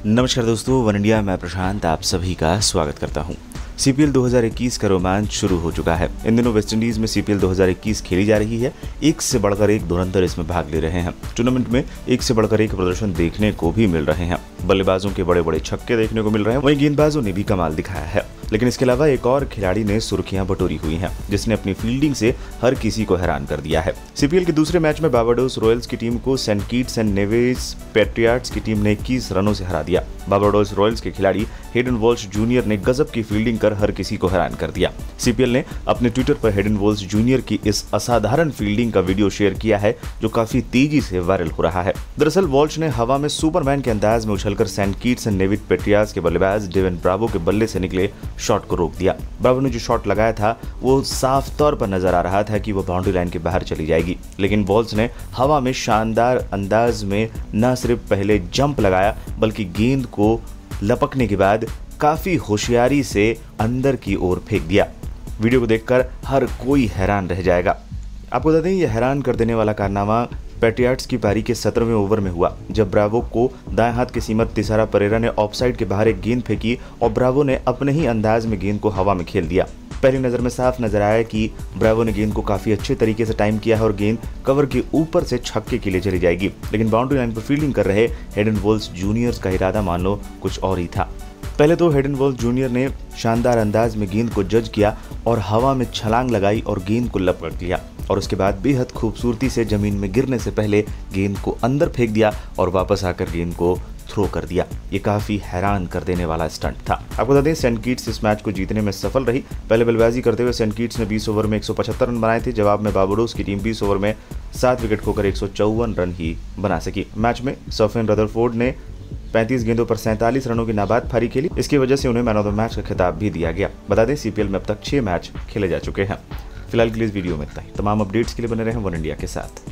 नमस्कार दोस्तों, one India मैं प्रशांत आप सभी का स्वागत करता हूं। सीपीएल 2021 का रोमांच शुरू हो चुका है। इन दिनों वेस्टइंडीज में सीपीएल 2021 खेली जा रही है। एक से बढ़कर एक धुरंधर इसमें भाग ले रहे हैं। टूर्नामेंट में एक से बढ़कर एक प्रदर्शन देखने को भी मिल रहे हैं। बल्लेबाजों के बड़े बड़े छक्के देखने को मिल रहे हैं, वहीं गेंदबाजों ने भी कमाल दिखाया है। लेकिन इसके अलावा एक और खिलाड़ी ने सुर्खियां बटोरी हुई हैं, जिसने अपनी फील्डिंग से हर किसी को हैरान कर दिया है। सीपीएल के दूसरे मैच में बारबाडोस रॉयल्स की टीम को Saint Kitts and Nevis Patriots की टीम ने 21 रनों से हरा दिया। बारबाडोस रॉयल्स के खिलाड़ी हेडन वॉल्श जूनियर ने गजब की फील्डिंग कर हर किसी को हैरान कर दिया। सीपीएल ने अपने ट्विटर पर हेडन वॉल्श जूनियर की इस असाधारण फील्डिंग का वीडियो शेयर किया है, जो काफी तेजी से वायरल हो रहा है। दरअसल वॉल्श ने हवा में सुपरमैन के अंदाज में उछलकर Saint Kitts and Nevis Patriots के बल्लेबाज डेवन ब्रावो के बल्ले से निकले शॉट को रोक दिया। ब्रावो ने जो शॉट लगाया था वो साफ तौर पर नजर आ रहा था कि वो बाउंड्री लाइन के बाहर चली जाएगी, लेकिन वॉल्श ने हवा में शानदार अंदाज में न सिर्फ पहले जंप लगाया बल्कि गेंद को लपकने के बाद काफी होशियारी से अंदर की ओर फेंक दिया। वीडियो को देखकर हर कोई हैरान रह जाएगा। आपको बता दें, यह हैरान कर देने वाला कारनामा पेट्रियाट्स की पारी के 17वें ओवर में हुआ, जब ब्रावो को दाएं हाथ के सीमर तिसारा परेरा ने ऑफसाइड के बाहर एक गेंद फेंकी और ब्रावो ने अपने ही अंदाज में गेंद को हवा में खेल दिया। पहली नजर में साफ नजर आया कि ब्रावो ने गेंद को काफी अच्छे तरीके से टाइम किया है और गेंद कवर के ऊपर से छक्के के लिए चली जाएगी, लेकिन बाउंड्री लाइन पर फील्डिंग कर रहे हेडन वॉल्श जूनियर का इरादा मान लो कुछ और ही था। पहले तो हेडन वॉल्श जूनियर ने शानदार अंदाज में गेंद को जज किया और हवा में छलांग लगाई और गेंद को लपक लिया, और उसके बाद बेहद खूबसूरती से जमीन में गिरने से पहले गेंद को अंदर फेंक दिया और वापस आकर गेंद को थ्रो कर दिया। ये काफी हैरान कर देने वाला स्टंट था। आपको बता दें, सेंट किट्स इस मैच को जीतने में सफल रही। पहले बल्लेबाजी करते हुए सेंट किट्स ने 20 ओवर में 175 रन बनाए थे। जवाब में बारबाडोस की टीम 20 ओवर में 7 विकेट खोकर 154 रन ही बना सकी। मैच में सफेन रदरफोर्ड ने 35 गेंदों पर 47 रनों की नाबाद पारी खेली। इसकी वजह से उन्हें मैन ऑफ द मैच का खिताब भी दिया गया। बता दें, सीपीएल में अब तक 6 मैच खेले जा चुके हैं। फिलहाल के लिए इस वीडियो में इतना ही। तमाम अपडेट्स के लिए बने रहें वन इंडिया के साथ।